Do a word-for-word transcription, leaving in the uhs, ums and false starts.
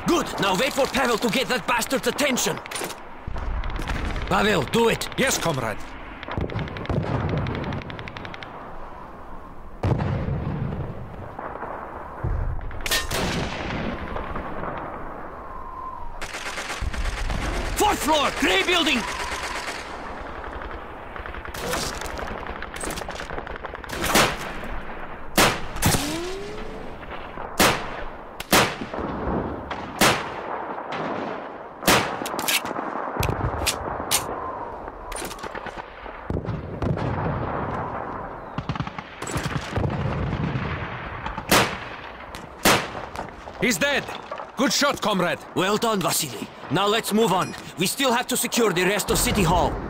Good! Now wait for Pavel to get that bastard's attention! Pavel, do it! Yes, comrade. Fourth floor! Grey building! He's dead! Good shot, comrade! Well done, Vasily. Now let's move on. We still have to secure the rest of City Hall.